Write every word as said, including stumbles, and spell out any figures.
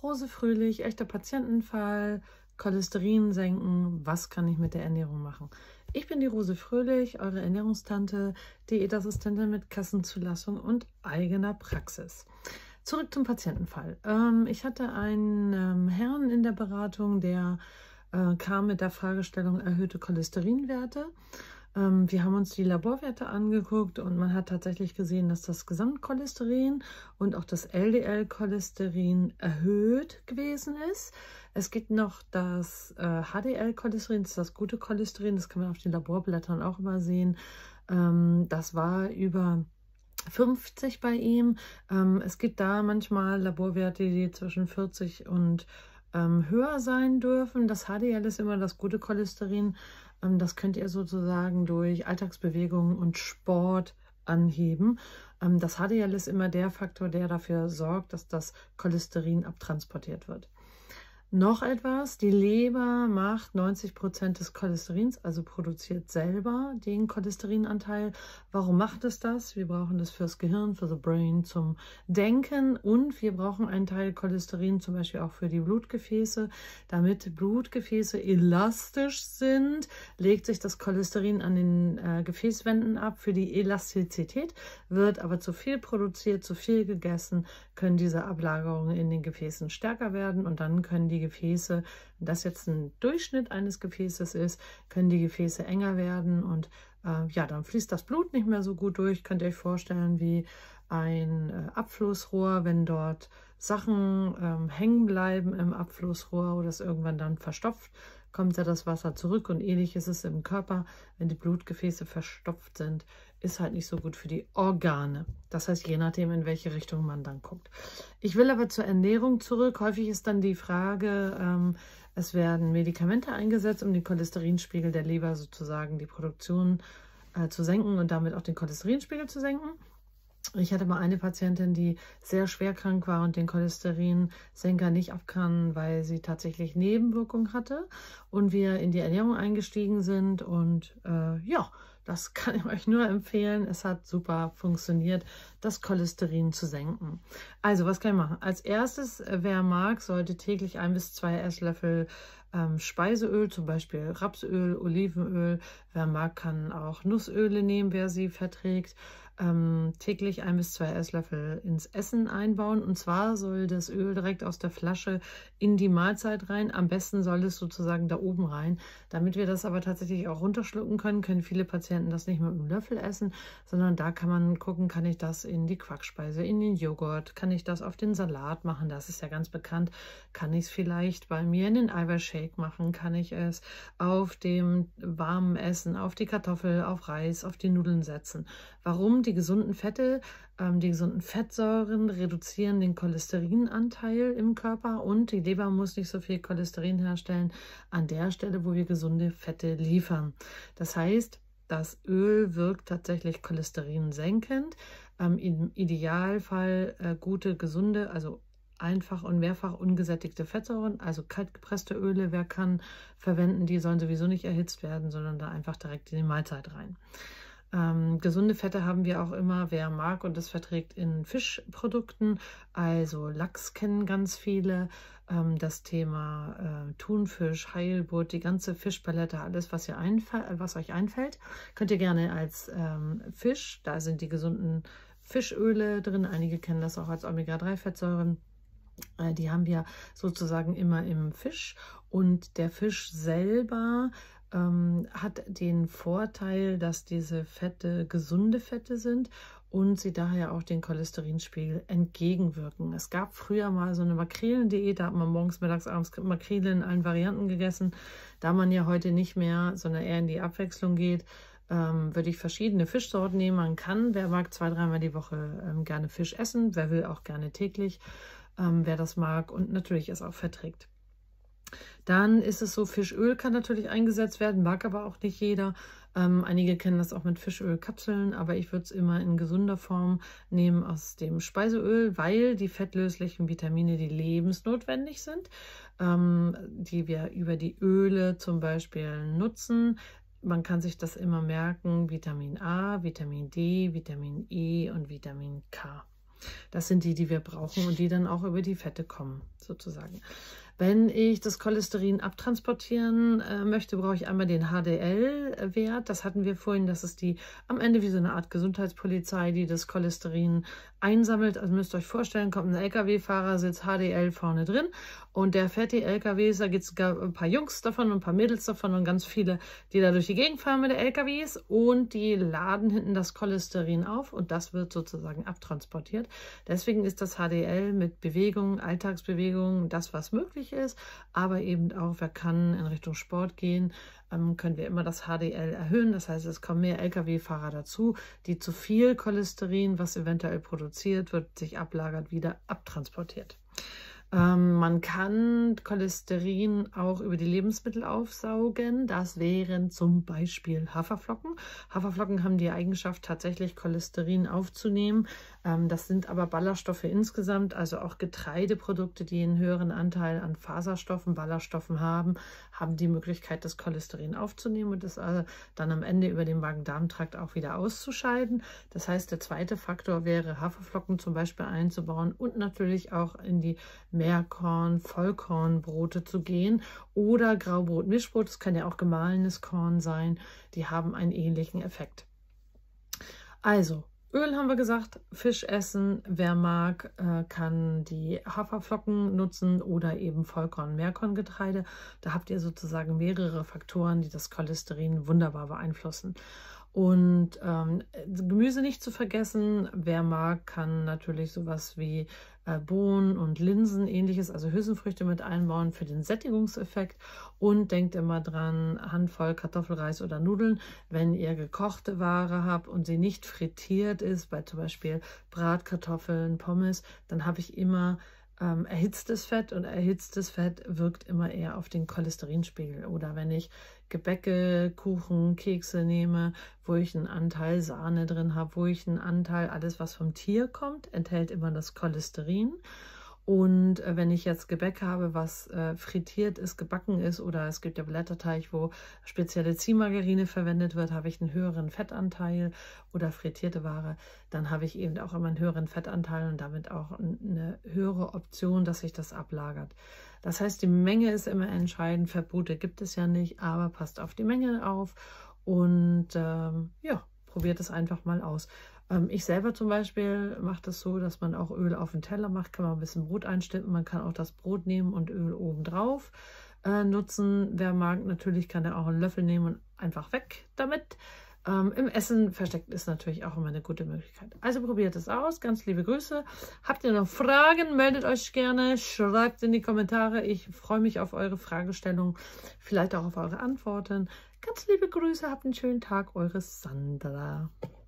Rose Fröhlich, echter Patientenfall, Cholesterin senken, was kann ich mit der Ernährung machen? Ich bin die Rose Fröhlich, eure Ernährungstante, Diätassistentin mit Kassenzulassung und eigener Praxis. Zurück zum Patientenfall. Ähm, ich hatte einen ähm, Herrn in der Beratung, der äh, kam mit der Fragestellung erhöhte Cholesterinwerte. Ähm, wir haben uns die Laborwerte angeguckt und man hat tatsächlich gesehen, dass das Gesamtcholesterin und auch das L D L-Cholesterin erhöht gewesen ist. Es gibt noch das äh, H D L-Cholesterin, das ist das gute Cholesterin, das kann man auf den Laborblättern auch immer sehen. Ähm, das war über fünfzig bei ihm. Ähm, es gibt da manchmal Laborwerte, die zwischen vierzig und ähm, höher sein dürfen. Das H D L ist immer das gute Cholesterin. Ähm, das könnt ihr sozusagen durch Alltagsbewegung und Sport anheben. Ähm, das H D L ist immer der Faktor, der dafür sorgt, dass das Cholesterin abtransportiert wird. Noch etwas, die Leber macht neunzig Prozent des Cholesterins, also produziert selber den Cholesterinanteil. Warum macht es das? Wir brauchen das fürs Gehirn, für the brain, zum Denken, und wir brauchen einen Teil Cholesterin zum Beispiel auch für die Blutgefäße. Damit Blutgefäße elastisch sind, legt sich das Cholesterin an den äh, Gefäßwänden ab. Für die Elastizität wird aber zu viel produziert, zu viel gegessen, können diese Ablagerungen in den Gefäßen stärker werden, und dann können die Gefäße, wenn das jetzt ein Durchschnitt eines Gefäßes ist, können die Gefäße enger werden, und äh, ja, dann fließt das Blut nicht mehr so gut durch. Könnt ihr euch vorstellen wie ein äh, Abflussrohr, wenn dort Sachen ähm, hängen bleiben im Abflussrohr oder es irgendwann dann verstopft, kommt ja das Wasser zurück, und ähnlich ist es im Körper, wenn die Blutgefäße verstopft sind, ist halt nicht so gut für die Organe. Das heißt, je nachdem, in welche Richtung man dann guckt. Ich will aber zur Ernährung zurück. Häufig ist dann die Frage, ähm, es werden Medikamente eingesetzt, um den Cholesterinspiegel der Leber sozusagen, die Produktion äh, zu senken und damit auch den Cholesterinspiegel zu senken. Ich hatte mal eine Patientin, die sehr schwer krank war und den Cholesterinsenker nicht ab kann, weil sie tatsächlich Nebenwirkungen hatte und wir in die Ernährung eingestiegen sind, und äh, ja, das kann ich euch nur empfehlen. Es hat super funktioniert, das Cholesterin zu senken. Also, was kann ich machen? Als erstes, wer mag, sollte täglich ein bis zwei Esslöffel ähm, Speiseöl, zum Beispiel Rapsöl, Olivenöl. Wer mag, kann auch Nussöle nehmen, wer sie verträgt. Ähm, täglich ein bis zwei Esslöffel ins Essen einbauen, und zwar soll das Öl direkt aus der Flasche in die Mahlzeit rein. Am besten soll es sozusagen da oben rein. Damit wir das aber tatsächlich auch runterschlucken können, können viele Patienten das nicht mit einem Löffel essen, sondern da kann man gucken, kann ich das in die Quarkspeise, in den Joghurt, kann ich das auf den Salat machen, das ist ja ganz bekannt, kann ich es vielleicht bei mir in den Eiweißshake machen, kann ich es auf dem warmen Essen, auf die Kartoffel, auf Reis, auf die Nudeln setzen. Warum? Die gesunden Fette, ähm, die gesunden Fettsäuren reduzieren den Cholesterinanteil im Körper, und die Leber muss nicht so viel Cholesterin herstellen an der Stelle, wo wir gesunde Fette liefern. Das heißt, das Öl wirkt tatsächlich cholesterinsenkend, ähm, im Idealfall äh, gute, gesunde, also einfach und mehrfach ungesättigte Fettsäuren, also kaltgepresste Öle, wer kann, verwenden. Die sollen sowieso nicht erhitzt werden, sondern da einfach direkt in die Mahlzeit rein. Ähm, gesunde Fette haben wir auch immer, wer mag und es verträgt, in Fischprodukten. Also Lachs kennen ganz viele. Ähm, das Thema äh, Thunfisch, Heilbutt, die ganze Fischpalette, alles, was, ihr was euch einfällt, könnt ihr gerne als ähm, Fisch. Da sind die gesunden Fischöle drin. Einige kennen das auch als Omega drei Fettsäuren. Äh, die haben wir sozusagen immer im Fisch. Und der Fisch selber hat den Vorteil, dass diese Fette gesunde Fette sind und sie daher auch den Cholesterinspiegel entgegenwirken. Es gab früher mal so eine Makrelendiät, da hat man morgens, mittags, abends Makrelen in allen Varianten gegessen. Da man ja heute nicht mehr, sondern eher in die Abwechslung geht, ähm, würde ich verschiedene Fischsorten nehmen. Man kann, wer mag, zwei, dreimal die Woche ähm, gerne Fisch essen, wer will auch gerne täglich, ähm, wer das mag und natürlich es auch verträgt. Dann ist es so, Fischöl kann natürlich eingesetzt werden, mag aber auch nicht jeder. Ähm, einige kennen das auch mit Fischölkapseln, aber ich würde es immer in gesunder Form nehmen aus dem Speiseöl, weil die fettlöslichen Vitamine, die lebensnotwendig sind, ähm, die wir über die Öle zum Beispiel nutzen. Man kann sich das immer merken, Vitamin A, Vitamin D, Vitamin E und Vitamin K. Das sind die, die wir brauchen und die dann auch über die Fette kommen, sozusagen. Wenn ich das Cholesterin abtransportieren äh, möchte, brauche ich einmal den H D L-Wert. Das hatten wir vorhin, das ist die am Ende wie so eine Art Gesundheitspolizei, die das Cholesterin einsammelt. Also müsst ihr euch vorstellen, kommt ein L K W-Fahrer, sitzt H D L vorne drin und der fährt die L K Ws, da gibt es ein paar Jungs davon und ein paar Mädels davon und ganz viele, die da durch die Gegend fahren mit den L K Ws und die laden hinten das Cholesterin auf und das wird sozusagen abtransportiert. Deswegen ist das H D L mit Bewegung, Alltagsbewegung, das was möglich ist, aber eben auch, wer kann in Richtung Sport gehen, ähm, können wir immer das H D L erhöhen. Das heißt, es kommen mehr L K W-Fahrer dazu, die zu viel Cholesterin, was eventuell produziert wird, sich ablagert, wieder abtransportiert. Ähm, man kann Cholesterin auch über die Lebensmittel aufsaugen. Das wären zum Beispiel Haferflocken. Haferflocken haben die Eigenschaft, tatsächlich Cholesterin aufzunehmen. Ähm, das sind aber Ballaststoffe insgesamt, also auch Getreideprodukte, die einen höheren Anteil an Faserstoffen, Ballaststoffen haben, haben die Möglichkeit, das Cholesterin aufzunehmen und das äh, dann am Ende über den Magen-Darm-Trakt auch wieder auszuscheiden. Das heißt, der zweite Faktor wäre, Haferflocken zum Beispiel einzubauen und natürlich auch in die Mehrkorn-, Vollkornbrote zu gehen oder Graubrot, Mischbrot, das kann ja auch gemahlenes Korn sein, die haben einen ähnlichen Effekt. Also, Öl haben wir gesagt, Fisch essen, wer mag, äh, kann die Haferflocken nutzen oder eben Vollkorn-, Mehrkorngetreide. Da habt ihr sozusagen mehrere Faktoren, die das Cholesterin wunderbar beeinflussen. Und ähm, Gemüse nicht zu vergessen, wer mag, kann natürlich sowas wie äh, Bohnen und Linsen, ähnliches, also Hülsenfrüchte mit einbauen für den Sättigungseffekt. Und denkt immer dran, Handvoll Kartoffelreis oder Nudeln, wenn ihr gekochte Ware habt und sie nicht frittiert ist, bei zum Beispiel Bratkartoffeln, Pommes, dann habe ich immer ähm, erhitztes Fett und erhitztes Fett wirkt immer eher auf den Cholesterinspiegel. Oder wenn ich Gebäcke, Kuchen, Kekse nehme, wo ich einen Anteil Sahne drin habe, wo ich einen Anteil, alles was vom Tier kommt, enthält immer das Cholesterin. Und äh, wenn ich jetzt Gebäck habe, was äh, frittiert ist, gebacken ist, oder es gibt ja Blätterteig, wo spezielle Ziehmargarine verwendet wird, habe ich einen höheren Fettanteil oder frittierte Ware, dann habe ich eben auch immer einen höheren Fettanteil und damit auch eine höhere Option, dass sich das ablagert. Das heißt, die Menge ist immer entscheidend. Verbote gibt es ja nicht, aber passt auf die Menge auf und ähm, ja, probiert es einfach mal aus. Ähm, ich selber zum Beispiel mache das so, dass man auch Öl auf den Teller macht, kann man ein bisschen Brot einstippen, man kann auch das Brot nehmen und Öl oben drauf äh, nutzen. Wer mag, natürlich kann er auch einen Löffel nehmen und einfach weg damit. Ähm, Im Essen versteckt ist natürlich auch immer eine gute Möglichkeit. Also probiert es aus. Ganz liebe Grüße. Habt ihr noch Fragen? Meldet euch gerne. Schreibt in die Kommentare. Ich freue mich auf eure Fragestellungen. Vielleicht auch auf eure Antworten. Ganz liebe Grüße. Habt einen schönen Tag. Eure Sandra.